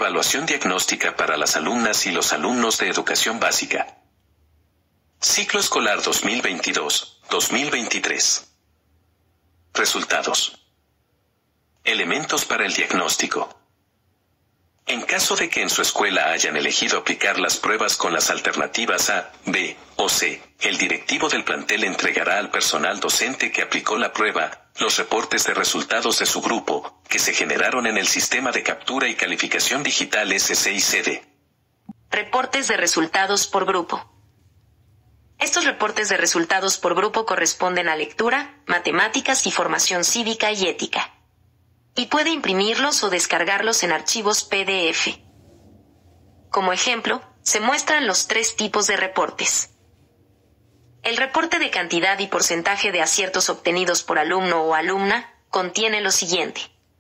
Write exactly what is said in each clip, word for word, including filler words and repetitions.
evaluación diagnóstica para las alumnas y los alumnos de educación básica. Ciclo escolar dos mil veintidós dos mil veintitrés. Resultados. Elementos para el diagnóstico. En caso de que en su escuela hayan elegido aplicar las pruebas con las alternativas A, B o C, el directivo del plantel entregará al personal docente que aplicó la prueba los reportes de resultados de su grupo, que se generaron en el sistema de captura y calificación digital S C I C D. Reportes de resultados por grupo. Estos reportes de resultados por grupo corresponden a lectura, matemáticas y formación cívica y ética. Y puede imprimirlos o descargarlos en archivos P D F. Como ejemplo, se muestran los tres tipos de reportes. El reporte de cantidad y porcentaje de aciertos obtenidos por alumno o alumna contiene lo siguiente.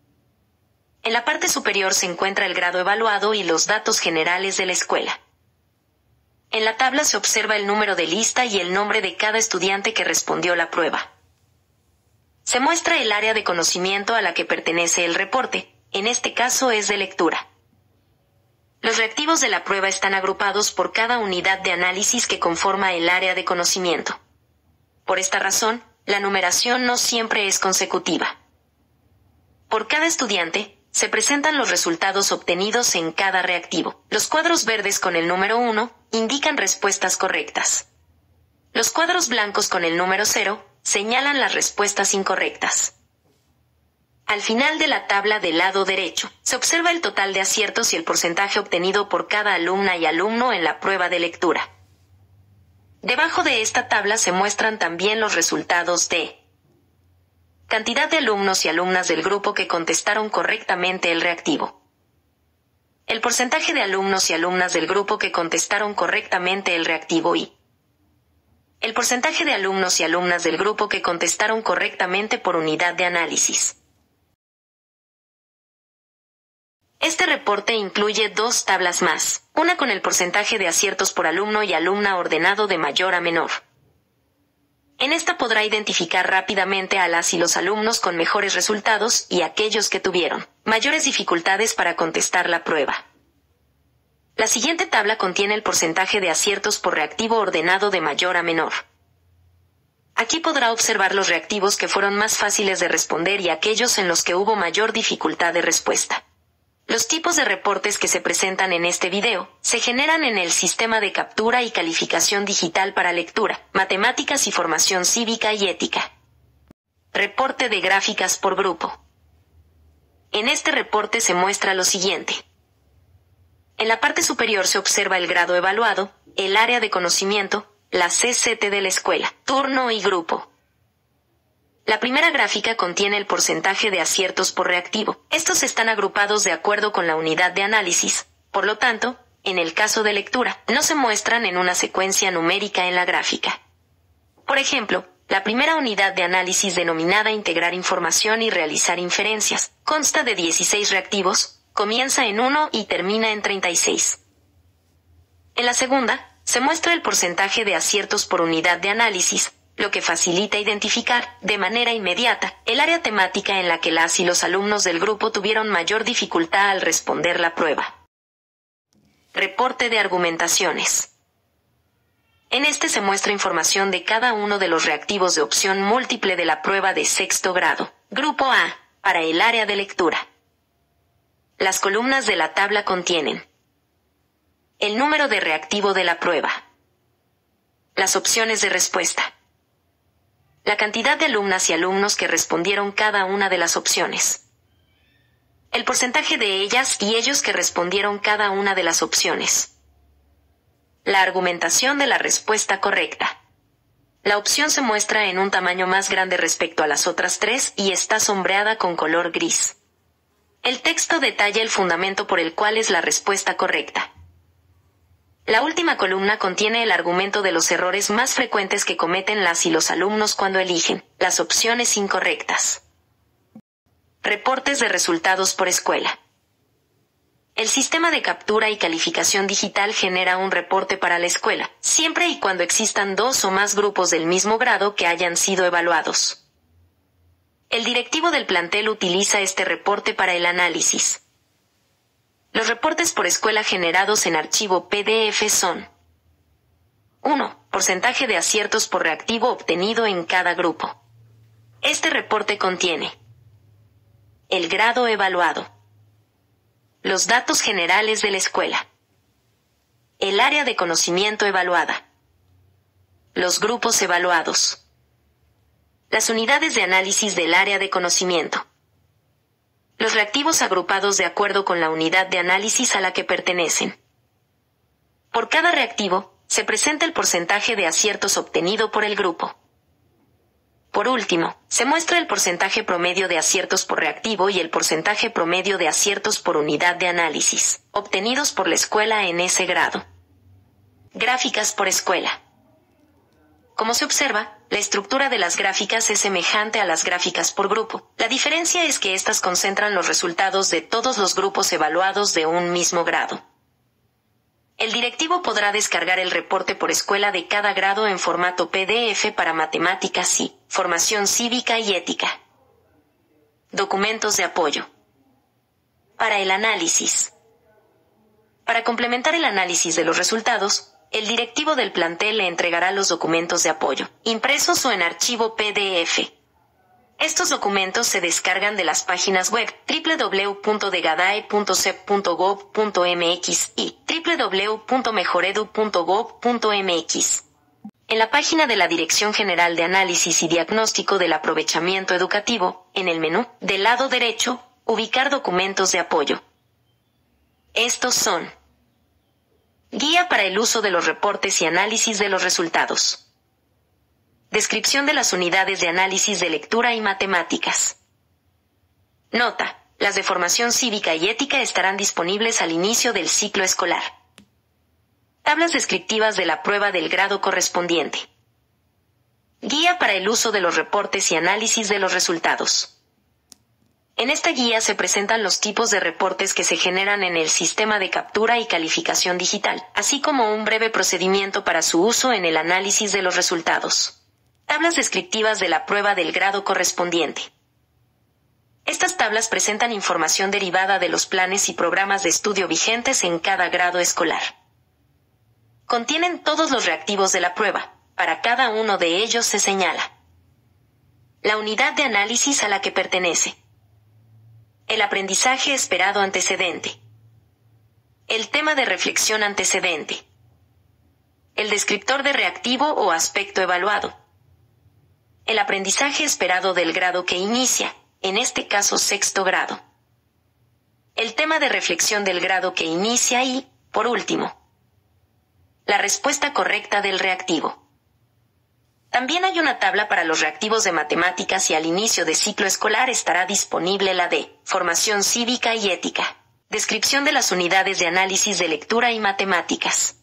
En la parte superior se encuentra el grado evaluado y los datos generales de la escuela. En la tabla se observa el número de lista y el nombre de cada estudiante que respondió la prueba. Se muestra el área de conocimiento a la que pertenece el reporte, en este caso es de lectura. Los reactivos de la prueba están agrupados por cada unidad de análisis que conforma el área de conocimiento. Por esta razón, la numeración no siempre es consecutiva. Por cada estudiante, se presentan los resultados obtenidos en cada reactivo. Los cuadros verdes con el número uno indican respuestas correctas. Los cuadros blancos con el número cero señalan las respuestas incorrectas. Al final de la tabla del lado derecho, se observa el total de aciertos y el porcentaje obtenido por cada alumna y alumno en la prueba de lectura. Debajo de esta tabla se muestran también los resultados de cantidad de alumnos y alumnas del grupo que contestaron correctamente el reactivo. El porcentaje de alumnos y alumnas del grupo que contestaron correctamente el reactivo y el porcentaje de alumnos y alumnas del grupo que contestaron correctamente por unidad de análisis. Este reporte incluye dos tablas más, una con el porcentaje de aciertos por alumno y alumna ordenado de mayor a menor. En esta podrá identificar rápidamente a las y los alumnos con mejores resultados y aquellos que tuvieron mayores dificultades para contestar la prueba. La siguiente tabla contiene el porcentaje de aciertos por reactivo ordenado de mayor a menor. Aquí podrá observar los reactivos que fueron más fáciles de responder y aquellos en los que hubo mayor dificultad de respuesta. Los tipos de reportes que se presentan en este video se generan en el sistema de captura y calificación digital para lectura, matemáticas y formación cívica y ética. Reporte de gráficas por grupo. En este reporte se muestra lo siguiente. En la parte superior se observa el grado evaluado, el área de conocimiento, la C C T de la escuela, turno y grupo. La primera gráfica contiene el porcentaje de aciertos por reactivo. Estos están agrupados de acuerdo con la unidad de análisis. Por lo tanto, en el caso de lectura, no se muestran en una secuencia numérica en la gráfica. Por ejemplo, la primera unidad de análisis denominada integrar información y realizar inferencias, consta de dieciséis reactivos, comienza en uno y termina en treinta y seis. En la segunda, se muestra el porcentaje de aciertos por unidad de análisis, lo que facilita identificar, de manera inmediata, el área temática en la que las y los alumnos del grupo tuvieron mayor dificultad al responder la prueba. Reporte de argumentaciones. En este se muestra información de cada uno de los reactivos de opción múltiple de la prueba de sexto grado, Grupo A, para el área de lectura. Las columnas de la tabla contienen el número de reactivo de la prueba, las opciones de respuesta, la cantidad de alumnas y alumnos que respondieron cada una de las opciones, el porcentaje de ellas y ellos que respondieron cada una de las opciones, la argumentación de la respuesta correcta. La opción se muestra en un tamaño más grande respecto a las otras tres y está sombreada con color gris. El texto detalla el fundamento por el cual es la respuesta correcta. La última columna contiene el argumento de los errores más frecuentes que cometen las y los alumnos cuando eligen las opciones incorrectas. Reportes de resultados por escuela. El sistema de captura y calificación digital genera un reporte para la escuela, siempre y cuando existan dos o más grupos del mismo grado que hayan sido evaluados. El directivo del plantel utiliza este reporte para el análisis. Los reportes reportes por escuela generados en archivo P D F son: uno. Porcentaje de aciertos por reactivo obtenido en cada grupo. Este reporte contiene el grado evaluado, los datos generales de la escuela, el área de conocimiento evaluada, los grupos evaluados, las unidades de análisis del área de conocimiento, los reactivos agrupados de acuerdo con la unidad de análisis a la que pertenecen. Por cada reactivo, se presenta el porcentaje de aciertos obtenido por el grupo. Por último, se muestra el porcentaje promedio de aciertos por reactivo y el porcentaje promedio de aciertos por unidad de análisis, obtenidos por la escuela en ese grado. Gráficas por escuela. Como se observa, la estructura de las gráficas es semejante a las gráficas por grupo. La diferencia es que éstas concentran los resultados de todos los grupos evaluados de un mismo grado. El directivo podrá descargar el reporte por escuela de cada grado en formato P D F para matemáticas y formación cívica y ética. Documentos de apoyo. Para el análisis. Para complementar el análisis de los resultados, el directivo del plantel le entregará los documentos de apoyo, impresos o en archivo P D F. Estos documentos se descargan de las páginas web doble u doble u doble u punto degadae punto c e p punto gov punto m x y doble u doble u doble u punto mejoredu punto gov punto m x. En la página de la Dirección General de Análisis y Diagnóstico del Aprovechamiento Educativo, en el menú, del lado derecho, ubicar documentos de apoyo. Estos son: Guía para el uso de los reportes y análisis de los resultados. Descripción de las unidades de análisis de lectura y matemáticas. Nota: las de formación cívica y ética estarán disponibles al inicio del ciclo escolar. Tablas descriptivas de la prueba del grado correspondiente. Guía para el uso de los reportes y análisis de los resultados. En esta guía se presentan los tipos de reportes que se generan en el sistema de captura y calificación digital, así como un breve procedimiento para su uso en el análisis de los resultados. Tablas descriptivas de la prueba del grado correspondiente. Estas tablas presentan información derivada de los planes y programas de estudio vigentes en cada grado escolar. Contienen todos los reactivos de la prueba. Para cada uno de ellos se señala la unidad de análisis a la que pertenece, el aprendizaje esperado antecedente, el tema de reflexión antecedente, el descriptor de reactivo o aspecto evaluado, el aprendizaje esperado del grado que inicia, en este caso sexto grado, el tema de reflexión del grado que inicia y, por último, la respuesta correcta del reactivo. También hay una tabla para los reactivos de matemáticas y al inicio de ciclo escolar estará disponible la de formación cívica y ética. Descripción de las unidades de análisis de lectura y matemáticas.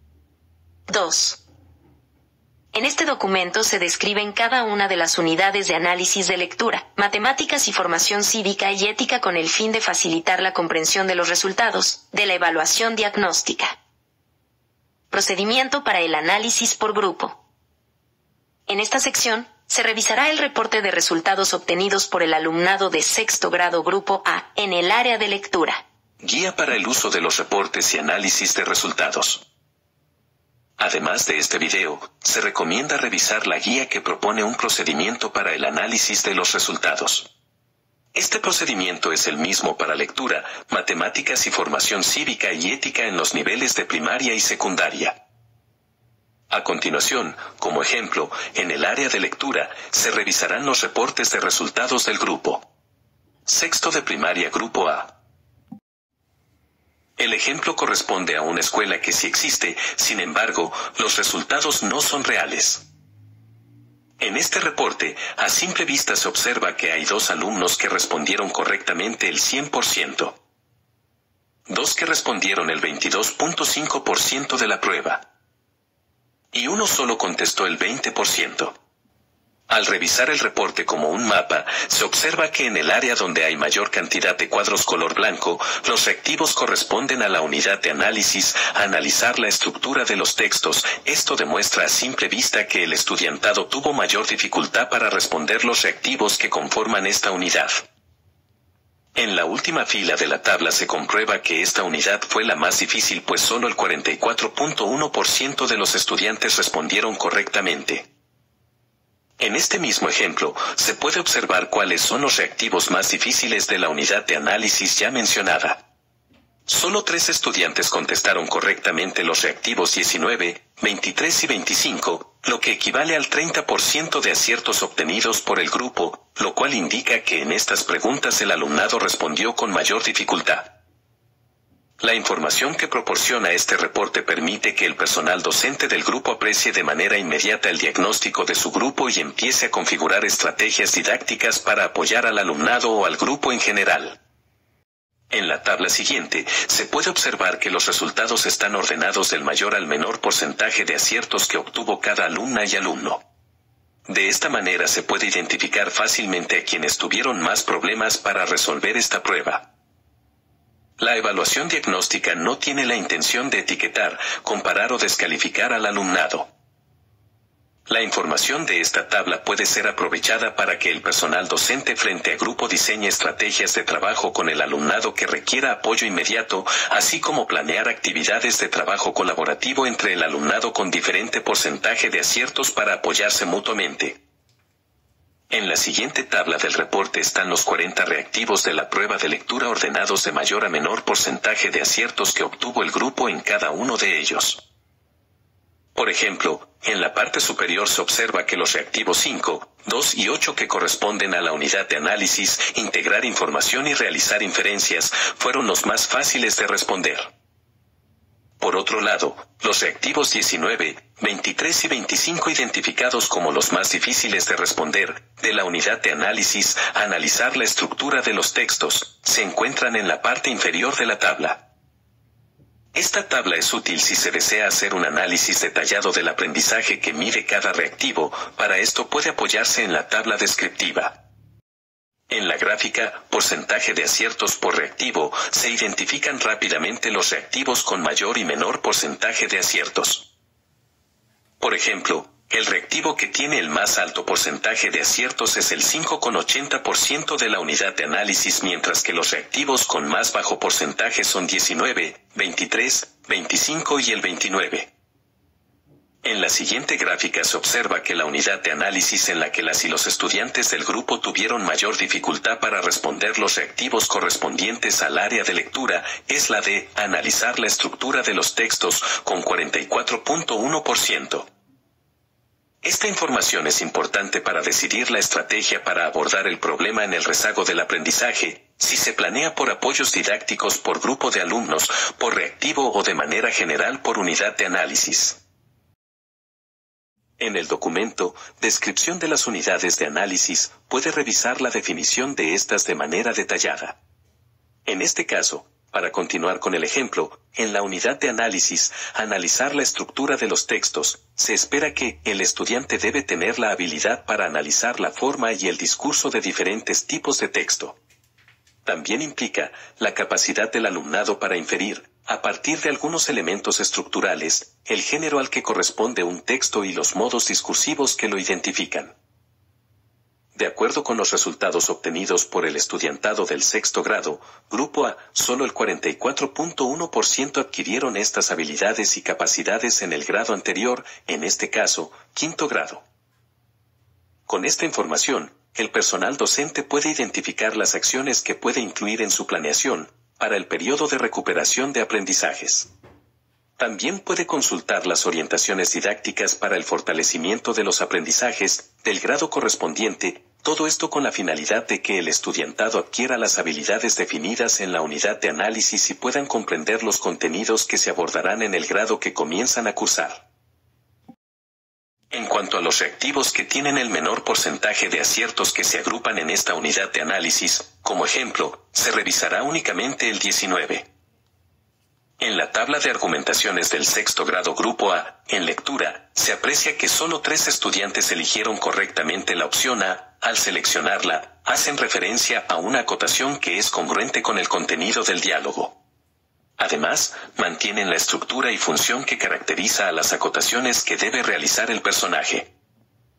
dos. En este documento se describen cada una de las unidades de análisis de lectura, matemáticas y formación cívica y ética con el fin de facilitar la comprensión de los resultados de la evaluación diagnóstica. Procedimiento para el análisis por grupo. En esta sección, se revisará el reporte de resultados obtenidos por el alumnado de sexto grado grupo A en el área de lectura. Guía para el uso de los reportes y análisis de resultados. Además de este video, se recomienda revisar la guía que propone un procedimiento para el análisis de los resultados. Este procedimiento es el mismo para lectura, matemáticas y formación cívica y ética en los niveles de primaria y secundaria. A continuación, como ejemplo, en el área de lectura, se revisarán los reportes de resultados del grupo sexto de primaria grupo A. El ejemplo corresponde a una escuela que sí existe, sin embargo, los resultados no son reales. En este reporte, a simple vista se observa que hay dos alumnos que respondieron correctamente el cien por ciento. Dos que respondieron el veintidós punto cinco por ciento de la prueba. Y uno solo contestó el veinte por ciento. Al revisar el reporte como un mapa, se observa que en el área donde hay mayor cantidad de cuadros color blanco, los reactivos corresponden a la unidad de análisis, a analizar la estructura de los textos. Esto demuestra a simple vista que el estudiantado tuvo mayor dificultad para responder los reactivos que conforman esta unidad. En la última fila de la tabla se comprueba que esta unidad fue la más difícil, pues solo el cuarenta y cuatro punto uno por ciento de los estudiantes respondieron correctamente. En este mismo ejemplo, se puede observar cuáles son los reactivos más difíciles de la unidad de análisis ya mencionada. Solo tres estudiantes contestaron correctamente los reactivos diecinueve, veintitrés y veinticinco, lo que equivale al treinta por ciento de aciertos obtenidos por el grupo, lo cual indica que en estas preguntas el alumnado respondió con mayor dificultad. La información que proporciona este reporte permite que el personal docente del grupo aprecie de manera inmediata el diagnóstico de su grupo y empiece a configurar estrategias didácticas para apoyar al alumnado o al grupo en general. En la tabla siguiente, se puede observar que los resultados están ordenados del mayor al menor porcentaje de aciertos que obtuvo cada alumna y alumno. De esta manera se puede identificar fácilmente a quienes tuvieron más problemas para resolver esta prueba. La evaluación diagnóstica no tiene la intención de etiquetar, comparar o descalificar al alumnado. La información de esta tabla puede ser aprovechada para que el personal docente frente a grupo diseñe estrategias de trabajo con el alumnado que requiera apoyo inmediato, así como planear actividades de trabajo colaborativo entre el alumnado con diferente porcentaje de aciertos para apoyarse mutuamente. En la siguiente tabla del reporte están los cuarenta reactivos de la prueba de lectura ordenados de mayor a menor porcentaje de aciertos que obtuvo el grupo en cada uno de ellos. Por ejemplo, en la parte superior se observa que los reactivos cinco, dos y ocho que corresponden a la unidad de análisis, integrar información y realizar inferencias, fueron los más fáciles de responder. Por otro lado, los reactivos diecinueve, veintitrés y veinticinco identificados como los más difíciles de responder, de la unidad de análisis, analizar la estructura de los textos, se encuentran en la parte inferior de la tabla. Esta tabla es útil si se desea hacer un análisis detallado del aprendizaje que mide cada reactivo, para esto puede apoyarse en la tabla descriptiva. En la gráfica, porcentaje de aciertos por reactivo, se identifican rápidamente los reactivos con mayor y menor porcentaje de aciertos. Por ejemplo, el reactivo que tiene el más alto porcentaje de aciertos es el cinco coma ochenta por ciento de la unidad de análisis, mientras que los reactivos con más bajo porcentaje son diecinueve, veintitrés, veinticinco y el veintinueve. En la siguiente gráfica se observa que la unidad de análisis en la que las y los estudiantes del grupo tuvieron mayor dificultad para responder los reactivos correspondientes al área de lectura es la de analizar la estructura de los textos, con cuarenta y cuatro punto uno por ciento. Esta información es importante para decidir la estrategia para abordar el problema en el rezago del aprendizaje, si se planea por apoyos didácticos por grupo de alumnos, por reactivo o de manera general por unidad de análisis. En el documento, Descripción de las unidades de análisis, puede revisar la definición de estas de manera detallada. En este caso, para continuar con el ejemplo, en la unidad de análisis, analizar la estructura de los textos, se espera que el estudiante debe tener la habilidad para analizar la forma y el discurso de diferentes tipos de texto. También implica la capacidad del alumnado para inferir, a partir de algunos elementos estructurales, el género al que corresponde un texto y los modos discursivos que lo identifican. De acuerdo con los resultados obtenidos por el estudiantado del sexto grado, Grupo A, solo el cuarenta y cuatro punto uno por ciento adquirieron estas habilidades y capacidades en el grado anterior, en este caso, quinto grado. Con esta información, el personal docente puede identificar las acciones que puede incluir en su planeación, para el periodo de recuperación de aprendizajes. También puede consultar las orientaciones didácticas para el fortalecimiento de los aprendizajes del grado correspondiente, todo esto con la finalidad de que el estudiantado adquiera las habilidades definidas en la unidad de análisis y puedan comprender los contenidos que se abordarán en el grado que comienzan a cursar. En cuanto a los reactivos que tienen el menor porcentaje de aciertos que se agrupan en esta unidad de análisis, como ejemplo, se revisará únicamente el diecinueve. En la tabla de argumentaciones del sexto grado Grupo A, en lectura, se aprecia que solo tres estudiantes eligieron correctamente la opción A. Al seleccionarla, hacen referencia a una acotación que es congruente con el contenido del diálogo. Además, mantienen la estructura y función que caracteriza a las acotaciones que debe realizar el personaje.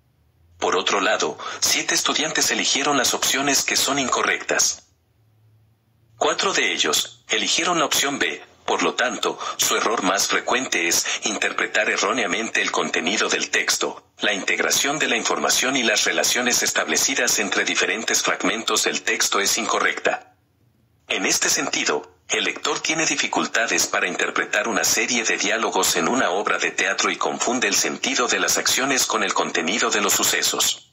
Por otro lado, siete estudiantes eligieron las opciones que son incorrectas. Cuatro de ellos eligieron la opción B. Por lo tanto, su error más frecuente es interpretar erróneamente el contenido del texto, la integración de la información y las relaciones establecidas entre diferentes fragmentos del texto es incorrecta. En este sentido, el lector tiene dificultades para interpretar una serie de diálogos en una obra de teatro y confunde el sentido de las acciones con el contenido de los sucesos.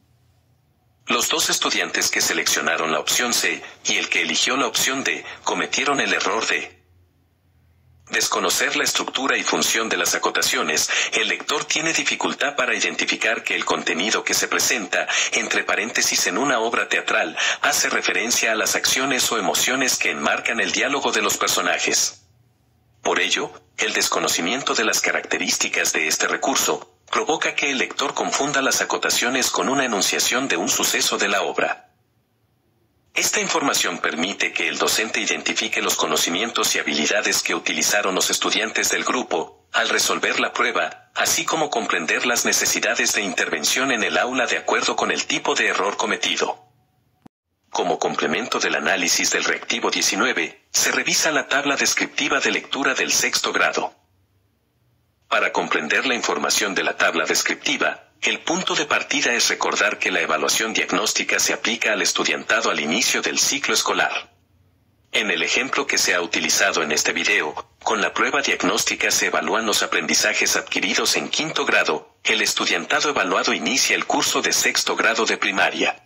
Los dos estudiantes que seleccionaron la opción C y el que eligió la opción D cometieron el error de desconocer la estructura y función de las acotaciones. El lector tiene dificultad para identificar que el contenido que se presenta, entre paréntesis en una obra teatral, hace referencia a las acciones o emociones que enmarcan el diálogo de los personajes. Por ello, el desconocimiento de las características de este recurso, provoca que el lector confunda las acotaciones con una enunciación de un suceso de la obra. Esta información permite que el docente identifique los conocimientos y habilidades que utilizaron los estudiantes del grupo al resolver la prueba, así como comprender las necesidades de intervención en el aula de acuerdo con el tipo de error cometido. Como complemento del análisis del reactivo diecinueve, se revisa la tabla descriptiva de lectura del sexto grado. Para comprender la información de la tabla descriptiva, el punto de partida es recordar que la evaluación diagnóstica se aplica al estudiantado al inicio del ciclo escolar. En el ejemplo que se ha utilizado en este video, con la prueba diagnóstica se evalúan los aprendizajes adquiridos en quinto grado, el estudiantado evaluado inicia el curso de sexto grado de primaria.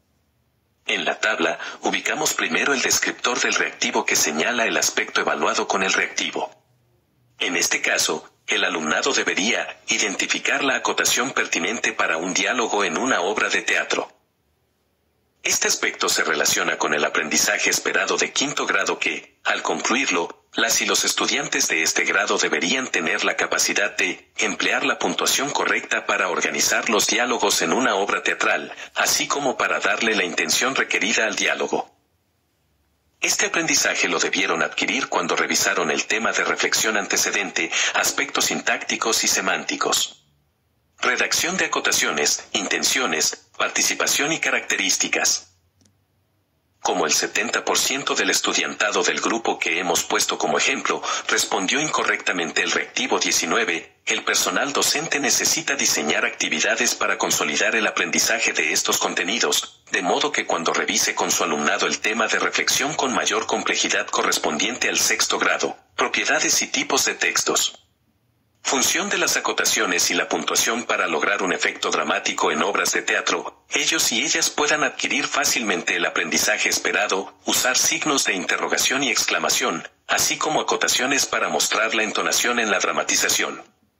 En la tabla, ubicamos primero el descriptor del reactivo que señala el aspecto evaluado con el reactivo. En este caso, el alumnado debería identificar la acotación pertinente para un diálogo en una obra de teatro. Este aspecto se relaciona con el aprendizaje esperado de quinto grado que, al concluirlo, las y los estudiantes de este grado deberían tener la capacidad de emplear la puntuación correcta para organizar los diálogos en una obra teatral, así como para darle la intención requerida al diálogo. Este aprendizaje lo debieron adquirir cuando revisaron el tema de reflexión antecedente, aspectos sintácticos y semánticos. Redacción de acotaciones, intenciones, participación y características. Como el setenta por ciento del estudiantado del grupo que hemos puesto como ejemplo respondió incorrectamente el reactivo diecinueve, el personal docente necesita diseñar actividades para consolidar el aprendizaje de estos contenidos, de modo que cuando revise con su alumnado el tema de reflexión con mayor complejidad correspondiente al sexto grado, propiedades y tipos de textos. Función de las acotaciones y la puntuación para lograr un efecto dramático en obras de teatro, ellos y ellas puedan adquirir fácilmente el aprendizaje esperado, usar signos de interrogación y exclamación, así como acotaciones para mostrar la entonación en la dramatización.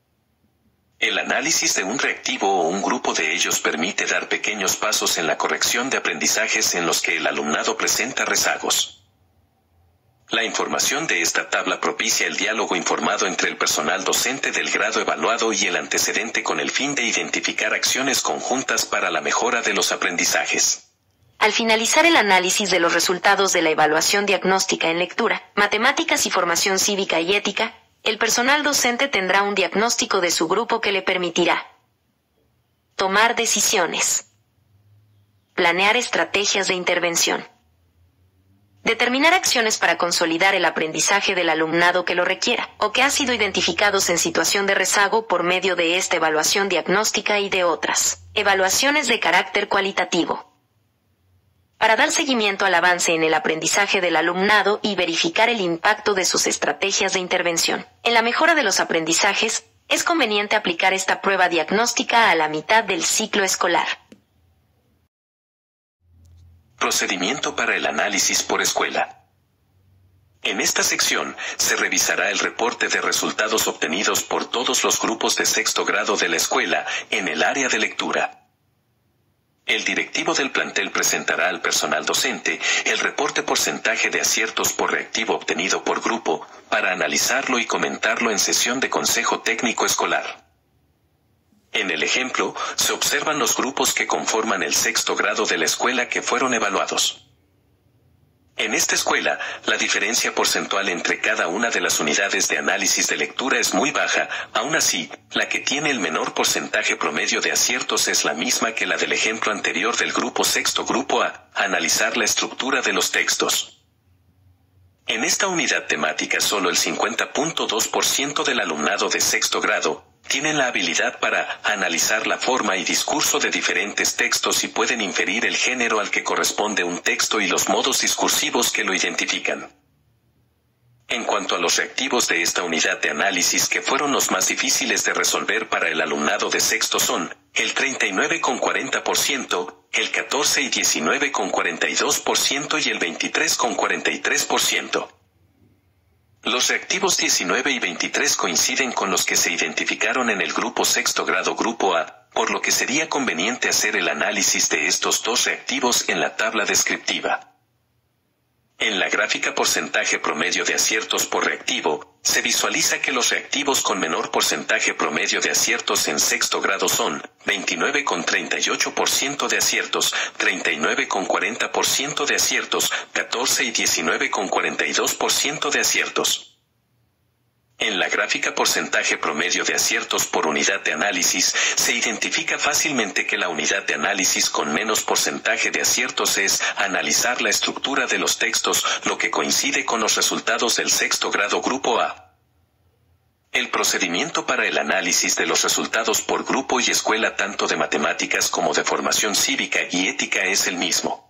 El análisis de un reactivo o un grupo de ellos permite dar pequeños pasos en la corrección de aprendizajes en los que el alumnado presenta rezagos. La información de esta tabla propicia el diálogo informado entre el personal docente del grado evaluado y el antecedente con el fin de identificar acciones conjuntas para la mejora de los aprendizajes. Al finalizar el análisis de los resultados de la evaluación diagnóstica en lectura, matemáticas y formación cívica y ética, el personal docente tendrá un diagnóstico de su grupo que le permitirá tomar decisiones, planear estrategias de intervención, determinar acciones para consolidar el aprendizaje del alumnado que lo requiera, o que ha sido identificados en situación de rezago por medio de esta evaluación diagnóstica y de otras evaluaciones de carácter cualitativo. Para dar seguimiento al avance en el aprendizaje del alumnado y verificar el impacto de sus estrategias de intervención en la mejora de los aprendizajes, es conveniente aplicar esta prueba diagnóstica a la mitad del ciclo escolar. Procedimiento para el análisis por escuela. En esta sección, se revisará el reporte de resultados obtenidos por todos los grupos de sexto grado de la escuela, en el área de lectura. El directivo del plantel presentará al personal docente el reporte porcentaje de aciertos por reactivo obtenido por grupo, para analizarlo y comentarlo en sesión de consejo técnico escolar. En el ejemplo, se observan los grupos que conforman el sexto grado de la escuela que fueron evaluados. En esta escuela, la diferencia porcentual entre cada una de las unidades de análisis de lectura es muy baja, aún así, la que tiene el menor porcentaje promedio de aciertos es la misma que la del ejemplo anterior del grupo sexto grupo A, analizar la estructura de los textos. En esta unidad temática solo el cincuenta punto dos por ciento del alumnado de sexto grado tienen la habilidad para analizar la forma y discurso de diferentes textos y pueden inferir el género al que corresponde un texto y los modos discursivos que lo identifican. En cuanto a los reactivos de esta unidad de análisis que fueron los más difíciles de resolver para el alumnado de sexto son el treinta y nueve coma cuarenta por ciento, el catorce y diecinueve coma cuarenta y dos por ciento y el veintitrés coma cuarenta y tres por ciento. Los reactivos diecinueve y veintitrés coinciden con los que se identificaron en el grupo sexto grado grupo A, por lo que sería conveniente hacer el análisis de estos dos reactivos en la tabla descriptiva. En la gráfica porcentaje promedio de aciertos por reactivo, se visualiza que los reactivos con menor porcentaje promedio de aciertos en sexto grado son veintinueve coma treinta y ocho por ciento de aciertos, treinta y nueve coma cuarenta por ciento de aciertos, catorce y diecinueve coma cuarenta y dos por ciento de aciertos. En la gráfica porcentaje promedio de aciertos por unidad de análisis, se identifica fácilmente que la unidad de análisis con menos porcentaje de aciertos es analizar la estructura de los textos, lo que coincide con los resultados del sexto grado grupo A. El procedimiento para el análisis de los resultados por grupo y escuela tanto de matemáticas como de formación cívica y ética es el mismo.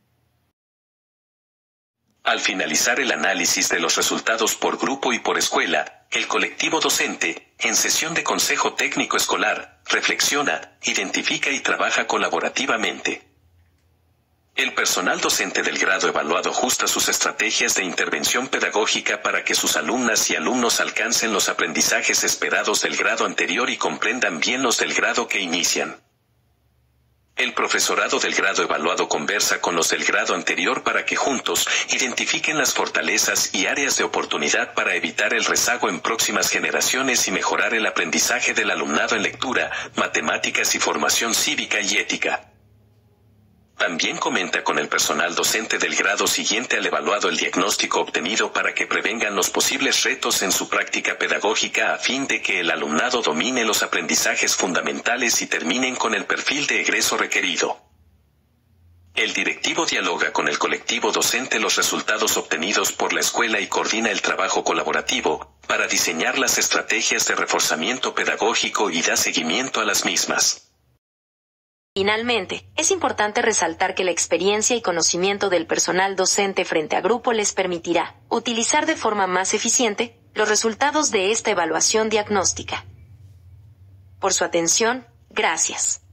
Al finalizar el análisis de los resultados por grupo y por escuela, el colectivo docente, en sesión de consejo técnico escolar, reflexiona, identifica y trabaja colaborativamente. El personal docente del grado evaluado ajusta sus estrategias de intervención pedagógica para que sus alumnas y alumnos alcancen los aprendizajes esperados del grado anterior y comprendan bien los del grado que inician. El profesorado del grado evaluado conversa con los del grado anterior para que juntos identifiquen las fortalezas y áreas de oportunidad para evitar el rezago en próximas generaciones y mejorar el aprendizaje del alumnado en lectura, matemáticas y formación cívica y ética. También comenta con el personal docente del grado siguiente al evaluado el diagnóstico obtenido para que prevengan los posibles retos en su práctica pedagógica a fin de que el alumnado domine los aprendizajes fundamentales y terminen con el perfil de egreso requerido. El directivo dialoga con el colectivo docente los resultados obtenidos por la escuela y coordina el trabajo colaborativo para diseñar las estrategias de reforzamiento pedagógico y da seguimiento a las mismas. Finalmente, es importante resaltar que la experiencia y conocimiento del personal docente frente a grupo les permitirá utilizar de forma más eficiente los resultados de esta evaluación diagnóstica. Por su atención, gracias.